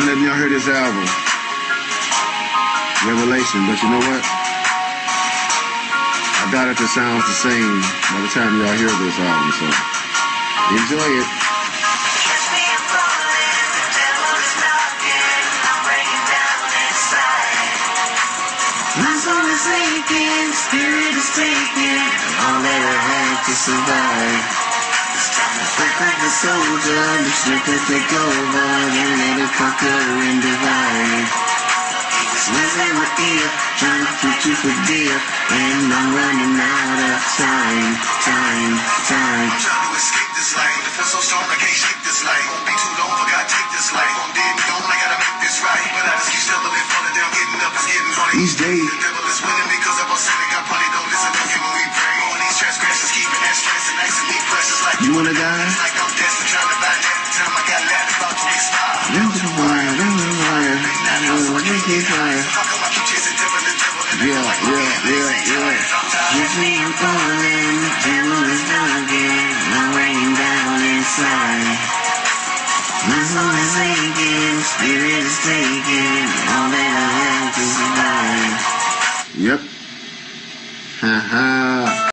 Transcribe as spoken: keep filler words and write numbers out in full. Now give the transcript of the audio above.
letting y'all hear this album. Revelation, but you know what? I doubt if it sounds the same by the time y'all hear this album, so enjoy it. My soul is aching, spirit is taken, all that I had to survive. Fight like a soldier, the strength to take over, and let it conquer and divide. Smells in my ear, trying to put you for dear, and I'm running out of time, time, time. I'm trying to escape this life, the feel so strong I can't shake this life. Won't be too long, but I take this life. Won't dead me on, I gotta make this right. But I just keep stumbling, falling down, getting up, it's getting funny. Each day. The devil is winning because of our sinning. I probably don't listen to him when we pray. All these transgressions keeping that stress and nice and neat precious like you wanna die? It's like I'm destined, trying to buy that. The time I got left about to expire. Run to the wire, run to the wire. Fire. Yeah, yeah, yeah, yeah. Gives me a falling, the devil is knocking, I'm raining down inside. My soul is aching, spirit is taken, all that I have to survive. Yep. Ha ha.